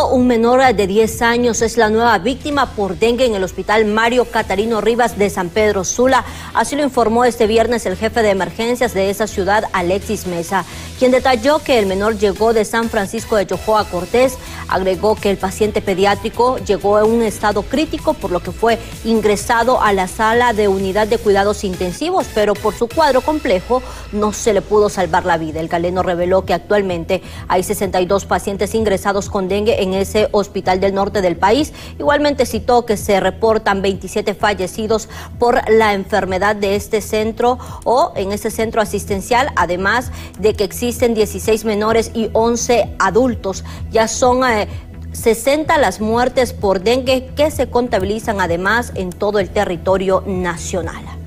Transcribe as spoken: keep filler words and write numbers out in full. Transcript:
Solo un menor de diez años es la nueva víctima por dengue en el hospital Mario Catarino Rivas de San Pedro Sula. Así lo informó este viernes el jefe de emergencias de esa ciudad, Alexis Mesa, quien detalló que el menor llegó de San Francisco de Yojoa Cortés. Agregó que el paciente pediátrico llegó en un estado crítico, por lo que fue ingresado a la sala de unidad de cuidados intensivos, pero por su cuadro complejo no se le pudo salvar la vida. El galeno reveló que actualmente hay sesenta y dos pacientes ingresados con dengue en ese hospital del norte del país. Igualmente citó que se reportan veintisiete fallecidos por la enfermedad de este centro o en este centro asistencial, además de que existen dieciséis menores y once adultos. Ya son eh, sesenta las muertes por dengue que se contabilizan además en todo el territorio nacional.